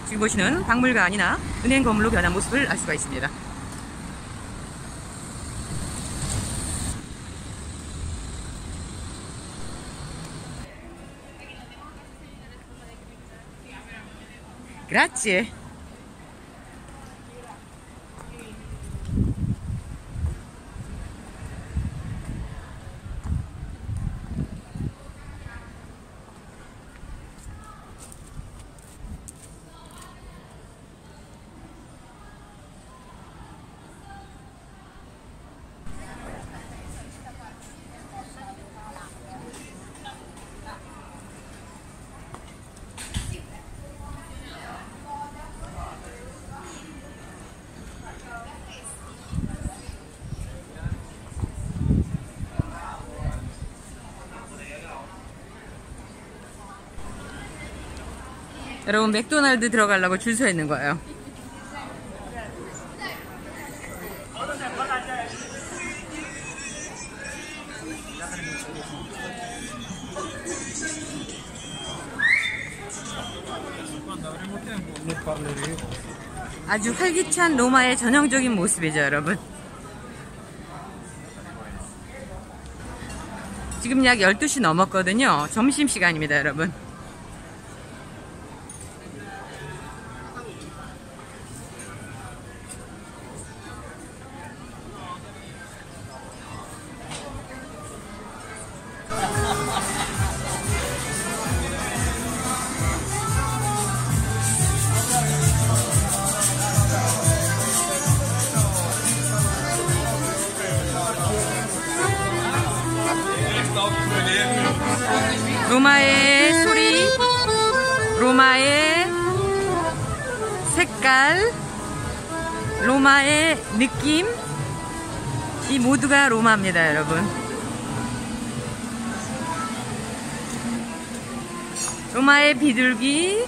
지금 보시는 박물관이나 은행 건물로 변한 모습을 알 수가 있습니다. Grazie. 여러분, 맥도날드 들어가려고 줄 서 있는 거예요. 아주 활기찬 로마의 전형적인 모습이죠, 여러분. 지금 약 12시 넘었거든요. 점심시간입니다, 여러분. 로마의 소리, 로마의 색깔, 로마의 느낌, 이 모두가 로마입니다, 여러분. 로마의 비둘기,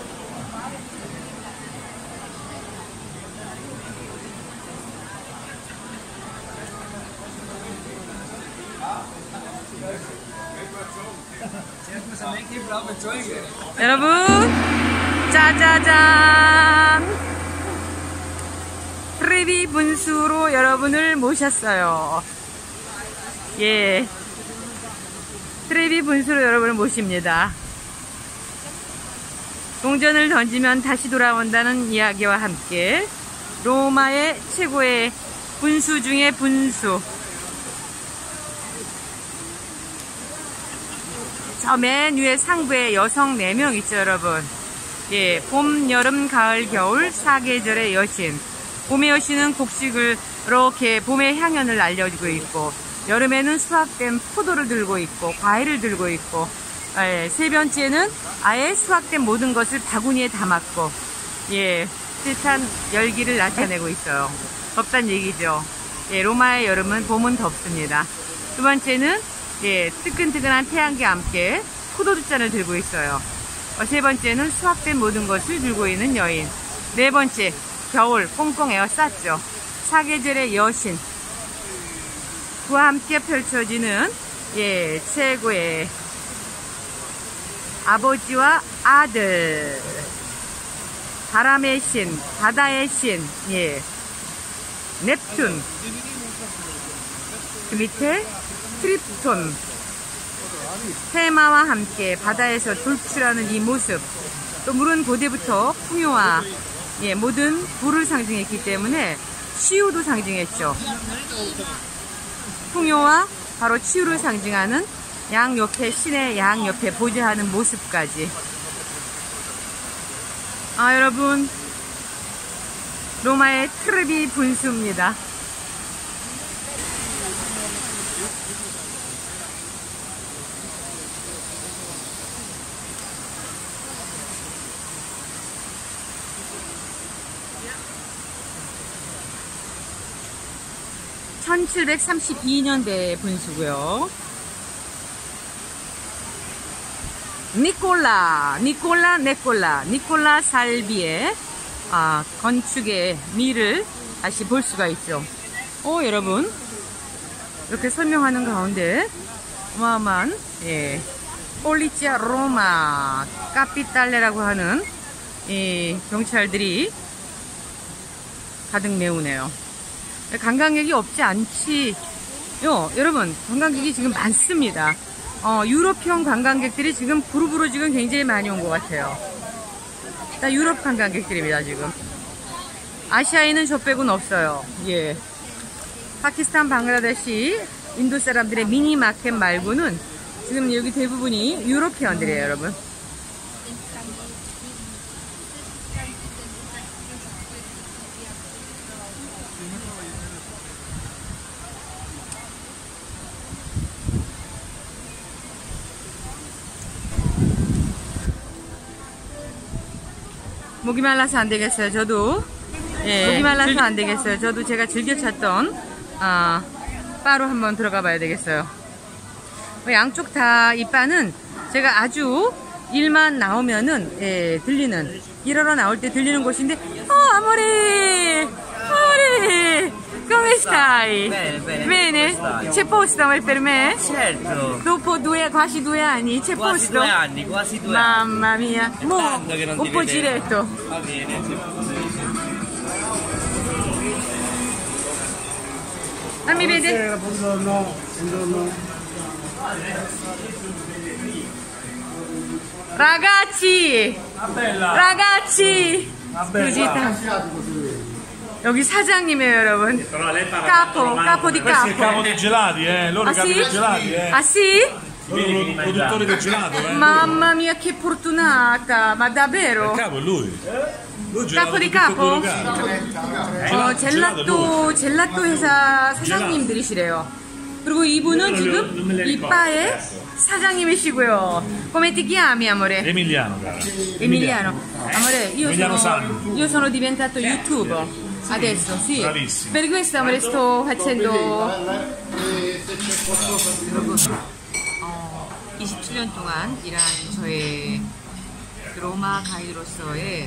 여러분, 짜자잔, 트레비 분수로 여러분을 모셨어요. 예, 트레비 분수로 여러분을 모십니다. 동전을 던지면 다시 돌아온다는 이야기와 함께 로마의 최고의 분수 중의 분수, 저 맨 위에 상부에 여성 4명 있죠, 여러분. 예, 봄, 여름, 가을, 겨울 4계절의 여신. 봄의 여신은 곡식을 이렇게 봄의 향연을 알려주고 있고, 여름에는 수확된 포도를 들고 있고, 과일을 들고 있고, 예, 세 번째는 아예 수확된 모든 것을 바구니에 담았고, 예, 뜻한 열기를 나타내고 있어요. 덥단 얘기죠. 예, 로마의 여름은 봄은 덥습니다. 두 번째는 예, 뜨끈뜨끈한 태양과 함께 포도주잔을 들고 있어요. 세 번째는 수확된 모든 것을 들고 있는 여인. 네 번째, 겨울 꽁꽁 에워쌌죠. 사계절의 여신. 그와 함께 펼쳐지는 예, 최고의 아버지와 아들, 바람의 신, 바다의 신, 예, 넵튠. 그 밑에 트립톤, 테마와 함께 바다에서 돌출하는 이 모습, 또 물은 고대부터 풍요와 예, 모든 부를 상징했기 때문에 치유도 상징했죠. 풍요와 바로 치유를 상징하는 양 옆에 신의 양 옆에 보좌하는 모습까지. 아, 여러분, 로마의 트레비 분수입니다. (1732년대) 분수고요. 니콜라 살비의 건축의 미를 다시 볼 수가 있죠. 여러분, 이렇게 설명하는 가운데 어마어마한 예, 폴리치아 로마 카피탈레라고 하는 이 경찰들이 가득 메우네요. 관광객이 없지 않지요. 여러분, 관광객이 지금 많습니다. 유럽형 관광객들이 지금 그룹으로 지금 굉장히 많이 온 것 같아요. 다 유럽 관광객들입니다, 지금. 아시아에는 저 빼고는 없어요. 예. 파키스탄, 방글라데시, 인도 사람들의 미니 마켓 말고는 지금 여기 대부분이 유로피언들이에요, 여러분. 목이 말라서 안 되겠어요. 저도 목이 말라서 안 되겠어요. 저도 제가 즐겨 찾던 바로 한번 들어가 봐야 되겠어요. 양쪽 다 이 바는 제가 아주 일만 나오면은 들리는, 일하러 나올 때 들리는 곳인데, 아모레 come stai? Bene? C'è posto per me? Certo. Dopo quasi 2 anni c'è Quasi posto? 2 anni, quasi 2 anni. Mamma mia, mo Tanto che non un ti po' vedevo. giretto. Va bene. Fammi vedere. Buongiorno. Ragazzi! Bella. Ragazzi! Così 여기 사장님이에요, 여러분. capo di Questo è il capo. capo dei gelati, loro Ah i capi sì? dei gelati, Ah sì? Loro produttori del gelato, Mamma mia, che fortunata! Ma Il davvero? capo è lui. Lui capo di gelato capo? tutto quello che ha. 젤라또 회사 사장님들이시래요. 그리고 이분은 지금 이 바의 사장님이시고요. Come ti chiami, amore? Emiliano, cara. Emiliano. Amore, Emiliano Sanni. io sono diventato YouTuber. Adesso, sì. Bravissimo. Per questo, amore, sto facendo 27년 동안 일한 저의 로마 가이드로서의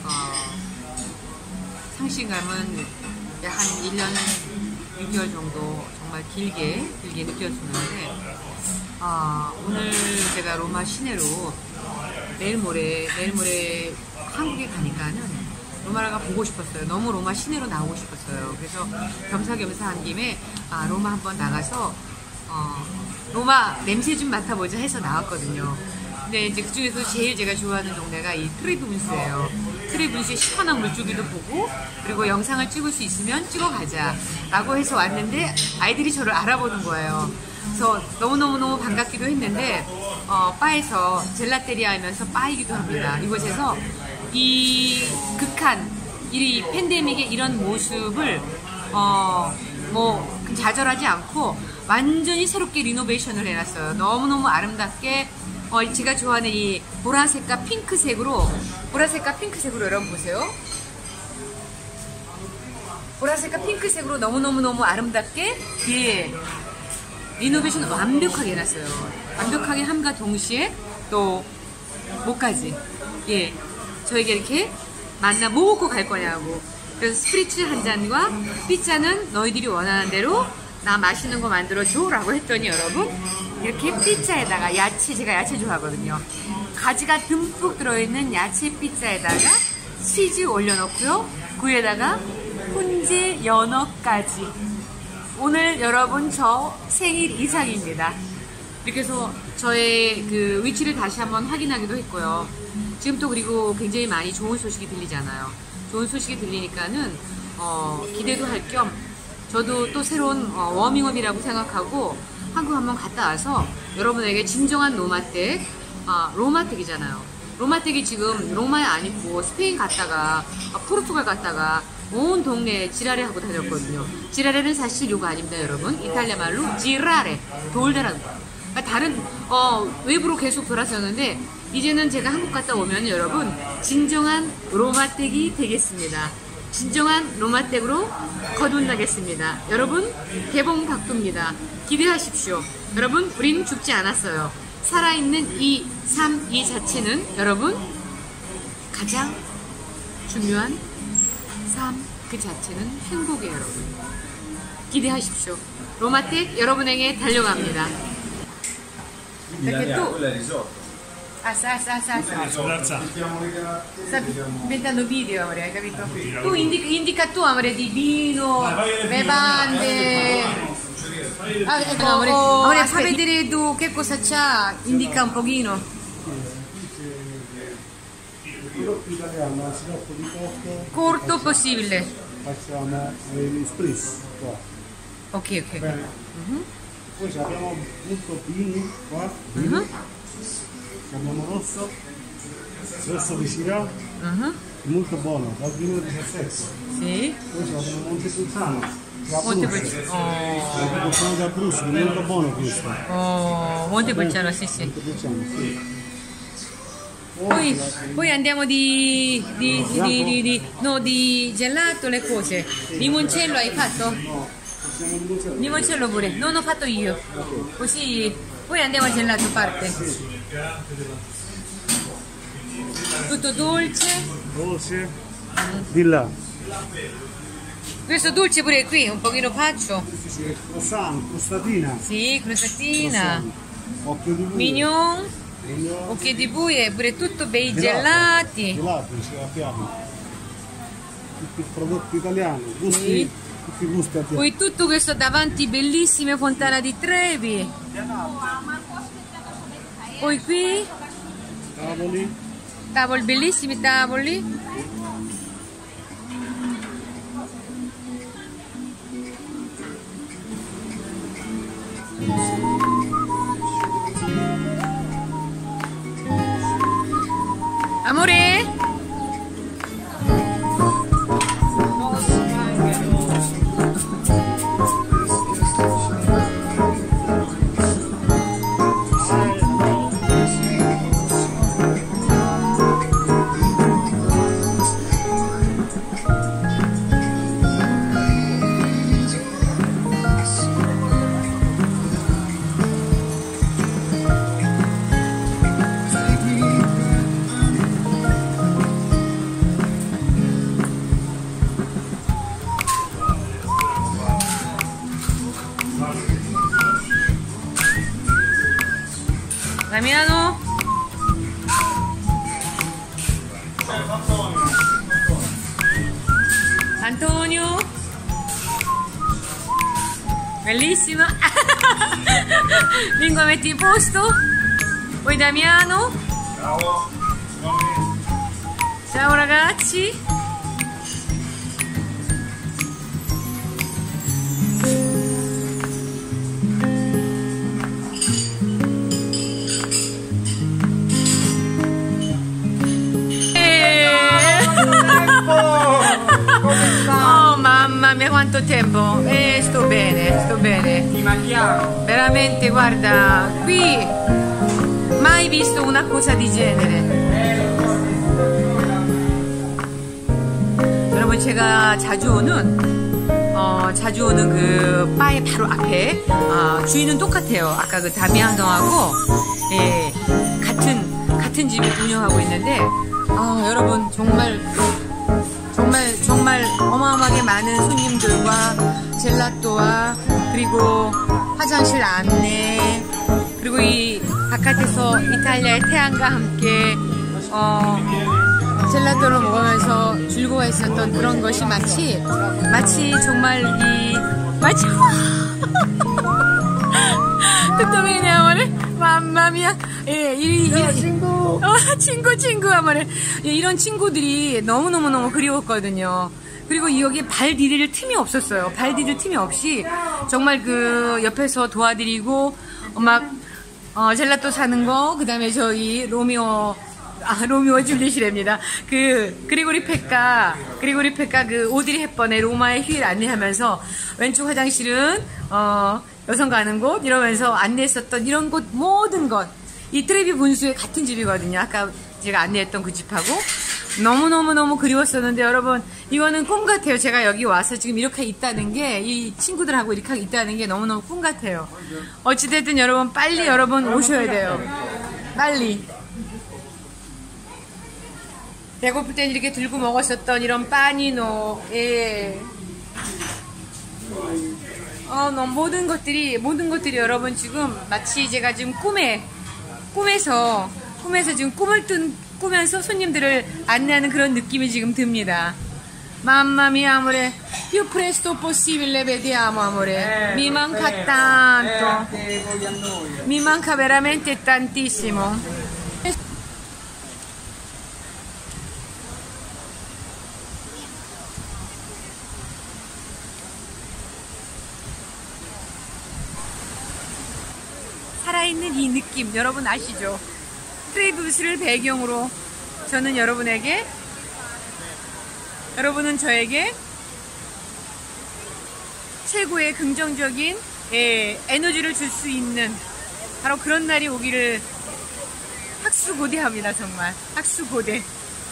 상실감은 한 1년 6개월 정도 정말 길게 느꼈었는데, 오늘 제가 로마 시내로 내일 모레 한국에 가니까는 로마가 보고 싶었어요. 너무 로마 시내로 나오고 싶었어요. 그래서 겸사겸사 한 김에 로마 한번 나가서 로마 냄새 좀 맡아보자 해서 나왔거든요. 근데 이제 그 중에서 제일 제가 좋아하는 동네가 이 트레분스예요. 트레분스의 시원한 물줄기도 보고, 그리고 영상을 찍을 수 있으면 찍어가자 라고 해서 왔는데 아이들이 저를 알아보는 거예요. 그래서 너무너무 반갑기도 했는데, 바에서 젤라테리아 하면서 바이기도 합니다. 이곳에서 이 극한, 이 팬데믹의 이런 모습을 좌절하지 않고 완전히 새롭게 리노베이션을 해놨어요. 너무너무 아름답게, 제가 좋아하는 이 보라색과 핑크색으로 여러분 보세요. 보라색과 핑크색으로 너무너무 아름답게, 리노베이션 완벽하게 해놨어요. 완벽하게 함과 동시에 또 목까지, 저에게 이렇게 만나 뭐 먹고 갈 거냐고. 그래서 스프리츠 한 잔과 피자는 너희들이 원하는 대로 나 맛있는 거 만들어줘 라고 했더니, 여러분, 이렇게 피자에다가 야채, 제가 야채 좋아하거든요. 가지가 듬뿍 들어있는 야채 피자에다가 치즈 올려놓고요, 그 위에다가 훈제 연어까지. 오늘 여러분 저 생일 이상입니다. 이렇게 해서 저의 그 위치를 다시 한번 확인하기도 했고요. 지금 또 그리고 굉장히 많이 좋은 소식이 들리잖아요. 좋은 소식이 들리니까는 기대도 할 겸 저도 또 새로운 워밍업이라고 생각하고 한국 한번 갔다 와서 여러분에게 진정한 로마댁, 로마댁이잖아요. 로마댁이 지금 로마에 안 있고 스페인 갔다가 포르투갈 갔다가 온 동네에 지라레 하고 다녔거든요. 지라레는 사실 요거 아닙니다, 여러분. 이탈리아 말로 지라레, 돌다라는 거. 그러니까 다른 외부로 계속 돌아섰는데, 이제는 제가 한국 갔다 오면 여러분 진정한 로마댁이 되겠습니다. 진정한 로마댁으로 거듭나겠습니다. 여러분 개봉 박두입니다. 기대하십시오. 여러분 우린 죽지 않았어요. 살아있는 이 삶, 이 자체는 여러분 가장 중요한 삶 그 자체는 행복이에요. 여러분 기대하십시오. 로마댁 여러분에게 달려갑니다. 이렇게 또 Sta inventando video, amore, hai capito? Tu indica tu, amore, di vino, bevande. Ecco, amore, fa vedere tu che cosa c'ha, indica un pochino. Prodotto italiano, siroppo di cocco. Corto possibile. Facciamo l'espris qua. Ok. Bene. Poi abbiamo molto vino qua. Abbiamo rosso di Syrah, molto buono, dal 2017. Sì. Poi abbiamo Montepulciano, Montepulciano da Abruzzo, molto buono questo. Oh, Montepulciano, sì. Montepulciano, sì. Poi andiamo di gelato, le cose. Limoncello hai fatto? No, facciamo il Limoncello pure, non ho fatto io. Così poi andiamo a gelato parte. Tutto dolce. dolce. Di là. Questo dolce pure qui, un pochino faccio. Sì, croissant, crostatina. Sì, crostatina. Occhio di bue. Mignon. Occhio di bue, pure tutto bei gelati. Gelati, ce l'abbiamo. Tutti i prodotti italiani, gusti, Sì. tutti i gusti abbiamo. Poi tutto questo davanti, bellissime Fontana di Trevi. Poi qui, Tavoli. bellissimi tavoli. Amore? Damiano? Antonio? Bellissima! Lingua metti in posto? Poi Damiano? Ciao ragazzi! Oh mamma mia quanto tempo! Sto bene. Ti manchiamo. Veramente guarda, qui mai visto una cosa di genere. 여러분 제가 자주 오는 그 바의 바로 앞에 주인은 똑같아요. 아까 그 다미안노하고 예, 같은 집을 운영하고 있는데 여러분 정말 어마어마하게 많은 손님들과 젤라또와 그리고 화장실 안내 그리고 이 바깥에서 이탈리아의 태양과 함께 젤라또를 먹으면서 즐거워했었던 그런 것이 마치 정말 마치 tutto bene amore? Mamma mia 친구 amore 이런 친구들이 너무 그리웠거든요. 그리고 여기 발 디딜 틈이 없었어요. 발 디딜 틈이 없이 정말 그 옆에서 도와드리고 막 젤라또 사는 거 그다음에 저희 로미오 줄리시랍니다. 그 그리고리 페카 그 오드리 헵번의 로마의 휴일 안내하면서 왼쪽 화장실은 여성 가는 곳 이러면서 안내했었던 이런 곳 모든 것 이 트레비 분수의 같은 집이거든요. 아까 제가 안내했던 그 집하고 너무 그리웠었는데 여러분 이거는 꿈 같아요. 제가 여기 와서 지금 이렇게 있다는 게 이 친구들하고 이렇게 있다는 게 너무너무 꿈 같아요. 어찌됐든 여러분 빨리 여러분 오셔야 돼요. 빨리. 배고플 땐 이렇게 들고 먹었었던 이런 빠니노, 예. 모든 것들이 여러분 지금 마치 제가 지금 꿈에서 꿈에서 지금 꾸면서 손님들을 안내하는 그런 느낌이 지금 듭니다. Mamma mia, amore, più presto possibile vediamo, amore. Mi manca tanto. Mi manca veramente tantissimo. 살아있는 이 느낌, 여러분 아시죠? 트레이브스를 배경으로 저는 여러분은 저에게 최고의 긍정적인 에너지를 줄 수 있는 바로 그런 날이 오기를 학수고대합니다. 정말 학수고대.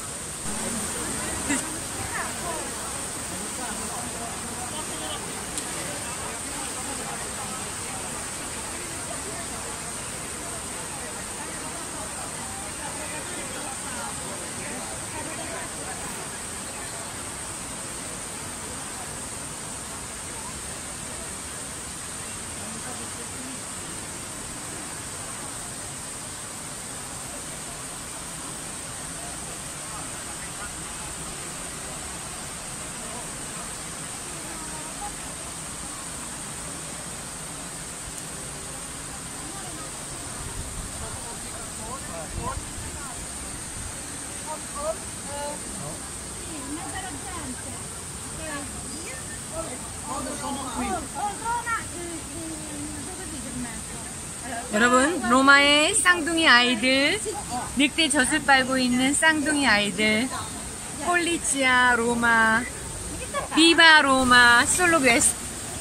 여러분, 로마의 쌍둥이 아이들, 늑대 젖을 빨고 있는 쌍둥이 아이들, 폴리치아 로마, 비바 로마, 솔로 베스트.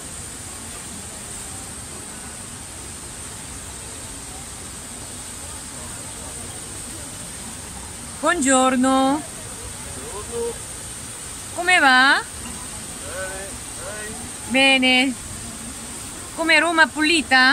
Buongiorno. Come va? Bene. Come Roma pulita?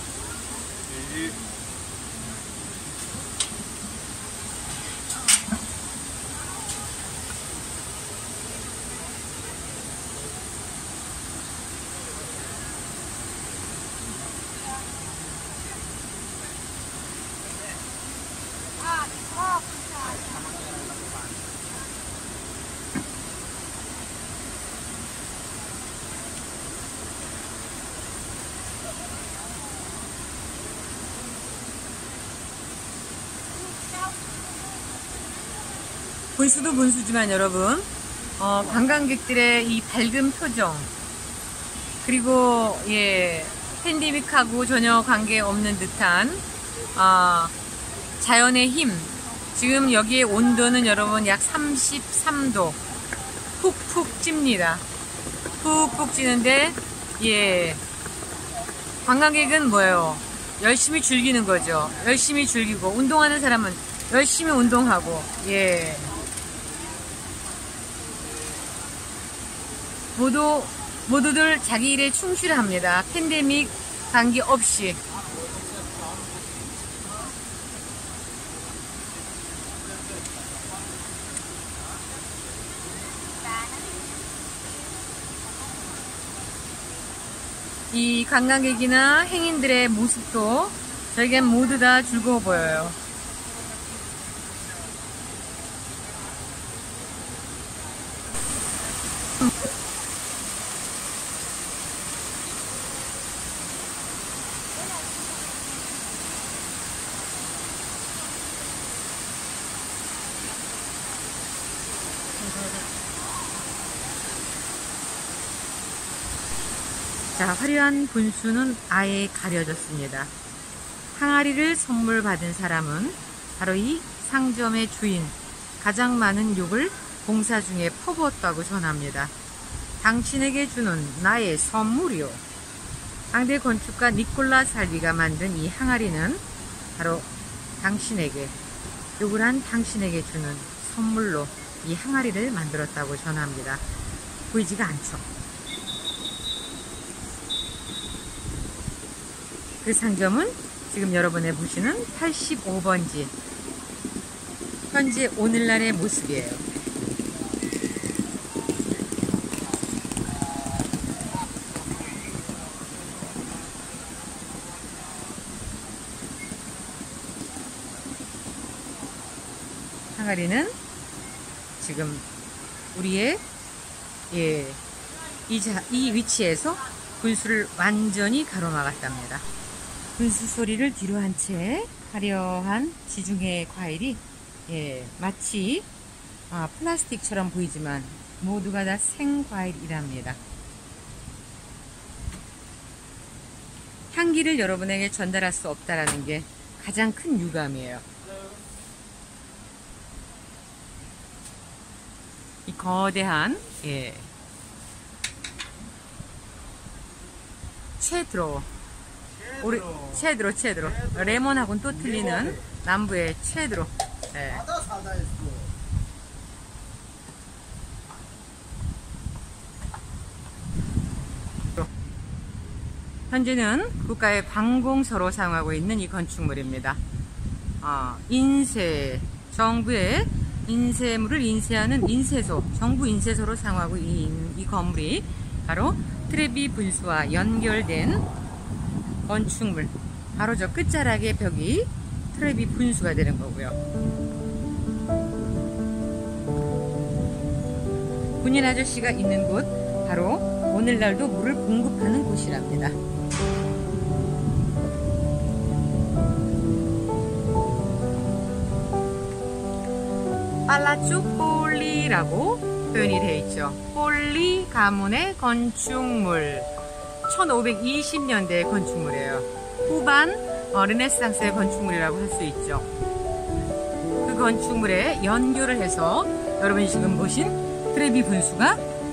분수도 분수지만 여러분, 관광객들의 이 밝은 표정, 그리고 팬데믹하고 전혀 관계없는 듯한 자연의 힘. 지금 여기에 온도는 여러분 약 33도. 푹푹 찝니다. 푹푹 찌는데 관광객은 뭐예요? 열심히 즐기는 거죠. 열심히 즐기고, 운동하는 사람은 열심히 운동하고, 모두들 자기 일에 충실합니다. 팬데믹 관계없이. 이 관광객이나 행인들의 모습도 저에겐 모두 다 즐거워 보여요. 자, 화려한 분수는 아예 가려졌습니다. 항아리를 선물 받은 사람은 바로 이 상점의 주인, 가장 많은 욕을 봉사 중에 퍼부었다고 전합니다. 당신에게 주는 나의 선물이요. 당대 건축가 니콜라 살비가 만든 이 항아리는 바로 당신에게, 욕을 한 당신에게 주는 선물로 이 항아리를 만들었다고 전합니다. 보이지가 않죠? 그 상점은 지금 여러분의 보시는 85번지, 현재 오늘날의 모습이에요. 항아리는 지금 우리의 이 위치에서 분수를 완전히 가로막았답니다. 분수 소리를 뒤로 한 채 화려한 지중해 과일이 마치 플라스틱처럼 보이지만 모두가 다 생과일이랍니다. 향기를 여러분에게 전달할 수 없다라는 게 가장 큰 유감이에요. 이 거대한 체드로 레몬하고는 또 틀리는 남부의 체드로. 현재는 국가의 관공서로 사용하고 있는 이 건축물입니다. 정부의 인쇄물을 인쇄하는 인쇄소, 정부 인쇄소로 사용하고 있는 이 건물이 바로 트레비 분수와 연결된 건축물. 바로 저 끝자락의 벽이 트레비 분수가 되는 거고요. 군인 아저씨가 있는 곳, 바로 오늘날도 물을 공급하는 곳이랍니다. 팔라초 폴리라고 표현이 되어 있죠. 폴리 가문의 건축물. 1520년대의 건축물이에요. 후반 르네상스의 건축물이라고 할 수 있죠. 그 건축물에 연결을 해서 여러분이 지금 보신 트레비 분수가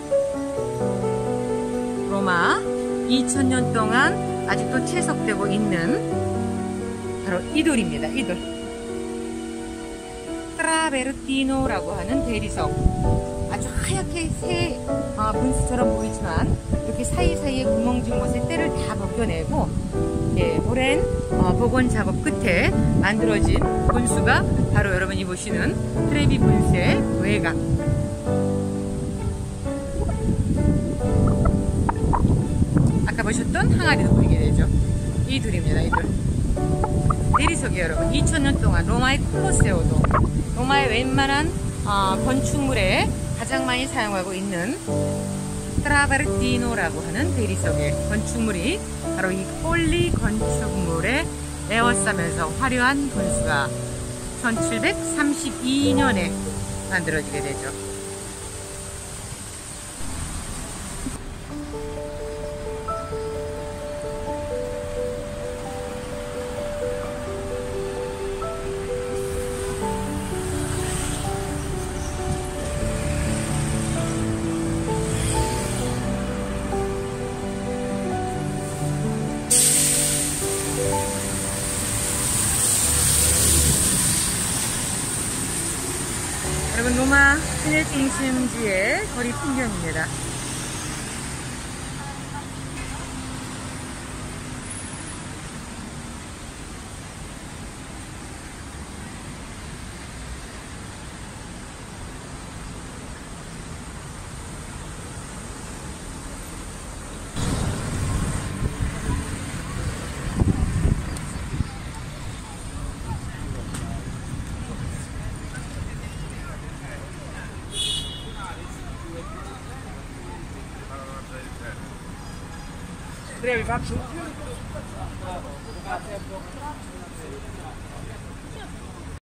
로마 2000년 동안 아직도 채석되고 있는 바로 이 돌입니다. 이 돌. 트라베르티노라고 하는 대리석. 아주 하얗게 새 분수처럼 보이지만 이렇게 사이사이에 구멍 진 곳에 때를 다 벗겨내고 오랜 복원 작업 끝에 만들어진 분수가 바로 여러분이 보시는 트레비 분수의 외곽. 아까 보셨던 항아리도 보이게 되죠. 이 둘입니다. 이 둘. 대리석이에요, 여러분. 2000년 동안 로마의 콜로세오도, 로마의 웬만한 건축물에 가장 많이 사용하고 있는 트라베르티노라고 하는 대리석의 건축물이 바로 이 폴리 건축물에 에워싸면서 화려한 분수가 1732년에 만들어지게 되죠. 여러분, 로마 시내 중심지의 거리 풍경입니다. Vi faccio